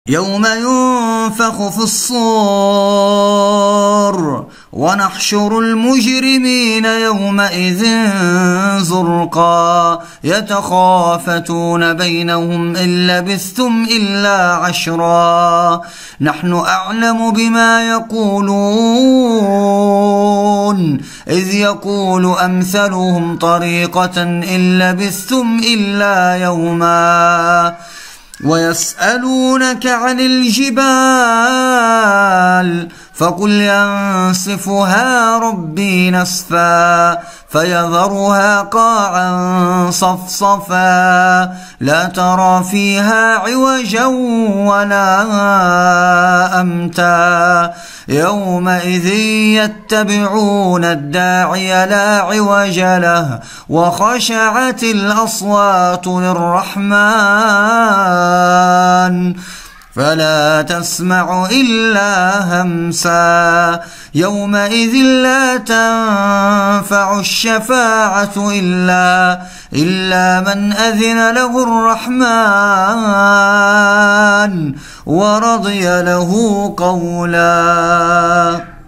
يوم ينفخ في الصور ونحشر المجرمين يومئذ زرقا يتخافتون بينهم إن لبثتم إلا عشرا نحن أعلم بما يقولون إذ يقول أمثلهم طريقة إن لبثتم إلا يوما ويسألونك عن الجبال فقل ينسفها ربي نسفا فيذرها قاعا صفصفا لا ترى فيها عوجا ولا أمتا يومئذ يتبعون الداعي لا عوج له وخشعت الأصوات للرحمن فلا تسمع إلا همسا يومئذ لا تنفع الشفاعة إلا من أذن له الرحمن ورضي له قولا.